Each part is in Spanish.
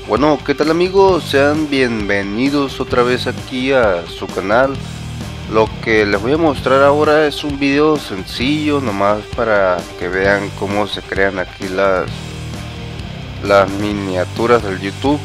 Bueno, ¿qué tal amigos? Sean bienvenidos otra vez aquí a su canal. Lo que les voy a mostrar ahora es un video sencillo, nomás para que vean cómo se crean aquí las miniaturas del YouTube.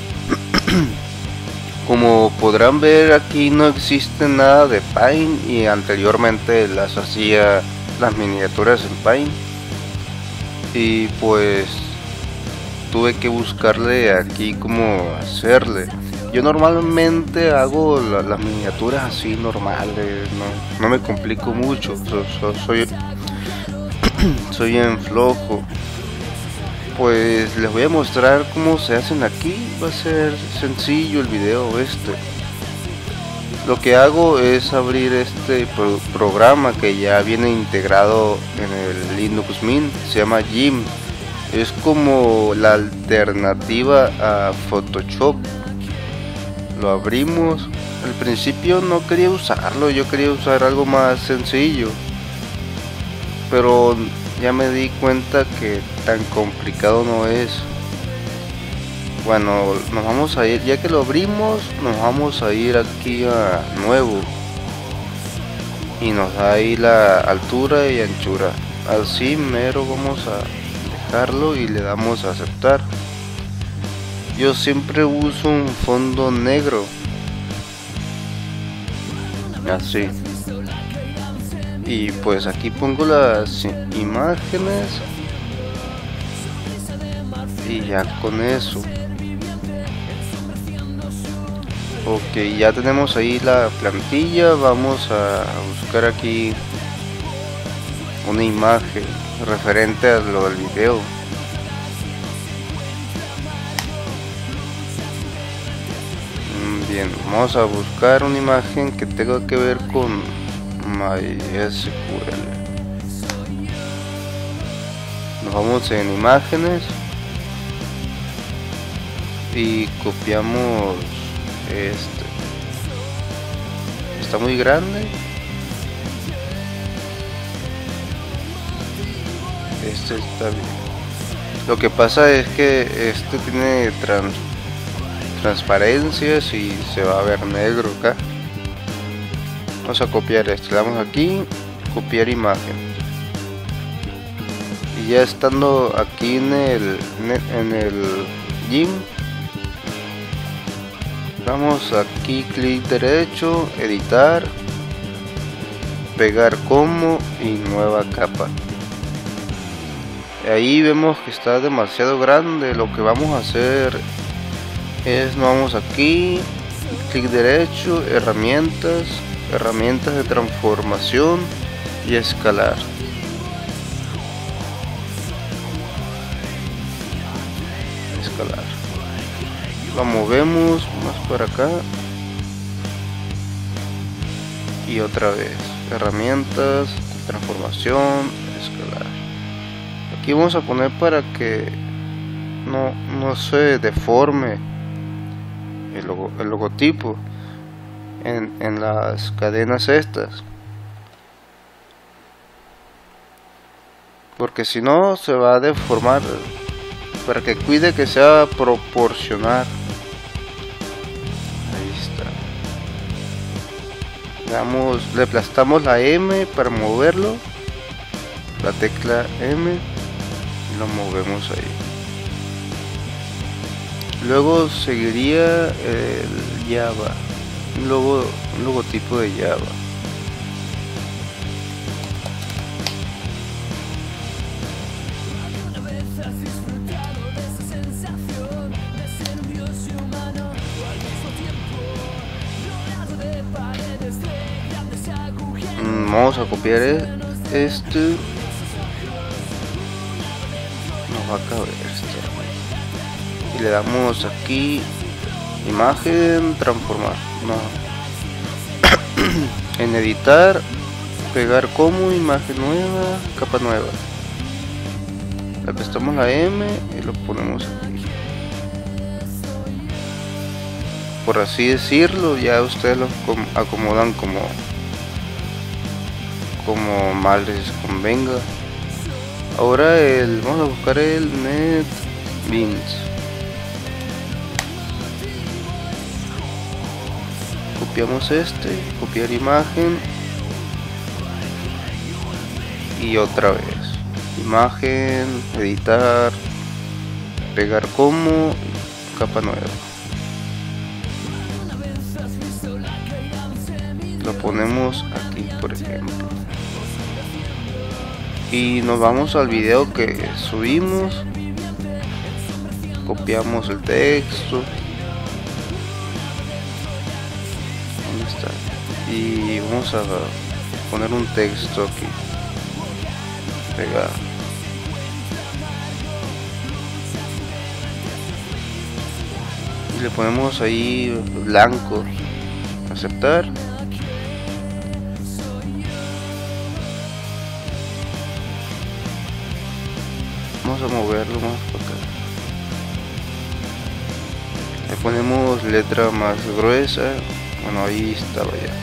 Como podrán ver, aquí no existe nada de Paint y anteriormente las hacía las miniaturas en Paint. Y pues tuve que buscarle aquí cómo hacerle. Yo normalmente hago las miniaturas así normales, no me complico mucho, soy bien flojo. Pues les voy a mostrar cómo se hacen aquí, va a ser sencillo el video este. Lo que hago es abrir este programa que ya viene integrado en el Linux Mint, se llama GIMP. Es como la alternativa a Photoshop. Lo abrimos. Al principio no quería usarlo, yo quería usar algo más sencillo, pero ya me di cuenta que tan complicado no es. Bueno, nos vamos a ir, ya que lo abrimos, nos vamos a ir aquí a nuevo y nos da ahí la altura y anchura. Así mero vamos a dejarlo y le damos a aceptar. Yo siempre uso un fondo negro, así, y pues aquí pongo las imágenes y ya con eso. Ok, ya tenemos ahí la plantilla. Vamos a buscar aquí una imagen referente a lo del video. Bien, vamos a buscar una imagen que tenga que ver con MySQL. Nos vamos en imágenes y copiamos este. Está muy grande. Este está bien. Lo que pasa es que este tiene transparencias y se va a ver negro acá. Vamos a copiar este, le damos aquí, copiar imagen, y ya estando aquí en el GIMP, damos aquí clic derecho, editar, pegar como y nueva capa. Ahí vemos que está demasiado grande. Lo que vamos a hacer es, nos vamos aquí, clic derecho, herramientas de transformación y escalar. Lo movemos más para acá y otra vez herramientas, transformación, escalar. Aquí vamos a poner para que no se deforme el logotipo en las cadenas estas, porque si no se va a deformar, para que cuide que sea proporcional. Ahí está. Le aplastamos la M para moverlo, la tecla M, y lo movemos ahí. Luego seguiría el Java, un logotipo de Java. Vamos a copiar este. Nos va a caber este. Y le damos aquí imagen, transformar, no. En editar, pegar como, imagen nueva, capa nueva. Le apretamos la M y lo ponemos aquí. Por así decirlo, ya ustedes lo acomodan como más les convenga. Ahora vamos a buscar el NetBeans. copiamos copiar imagen y otra vez imagen, editar, pegar como, capa nueva, lo ponemos aquí por ejemplo y nos vamos al video que subimos, copiamos el texto, ¿dónde está? Y vamos a poner un texto aquí, pegar, y le ponemos ahí blanco, aceptar. Vamos a moverlo más para acá. Le ponemos letra más gruesa. Bueno, ahí estaba ya.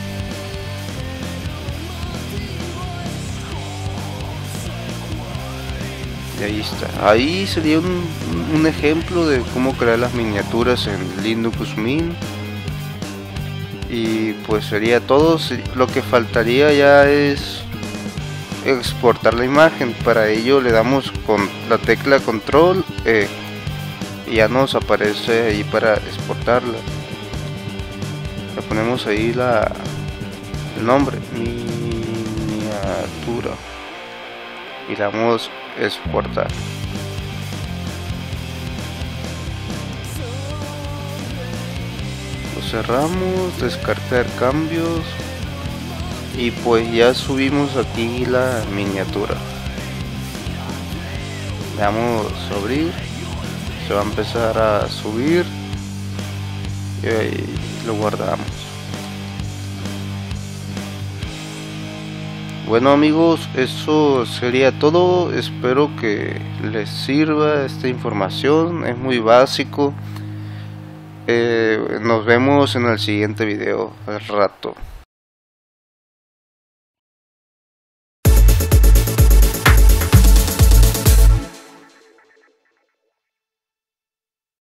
Y ahí está. Ahí sería un ejemplo de cómo crear las miniaturas en Linux Mint. Y pues sería todo. Lo que faltaría ya es exportar la imagen. Para ello le damos con la tecla control E y ya nos aparece ahí para exportarla. Le ponemos ahí el nombre, miniatura, y le damos exportar. Lo cerramos, descartar cambios. Y pues ya subimos aquí la miniatura. Le damos a abrir, se va a empezar a subir y ahí lo guardamos. Bueno amigos, eso sería todo. Espero que les sirva esta información, es muy básico. Nos vemos en el siguiente video al rato.